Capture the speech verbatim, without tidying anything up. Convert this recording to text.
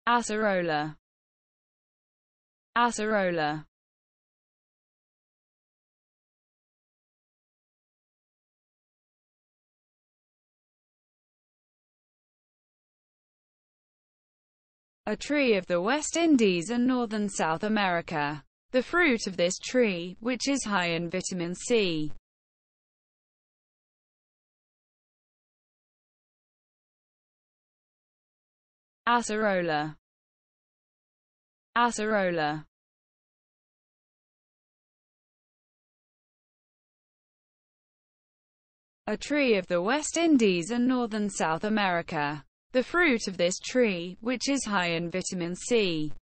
Acerola. Acerola. A tree of the West Indies and northern South America. The fruit of this tree, which is high in vitamin C. Acerola. Acerola. A tree of the West Indies and northern South America. The fruit of this tree, which is high in vitamin C.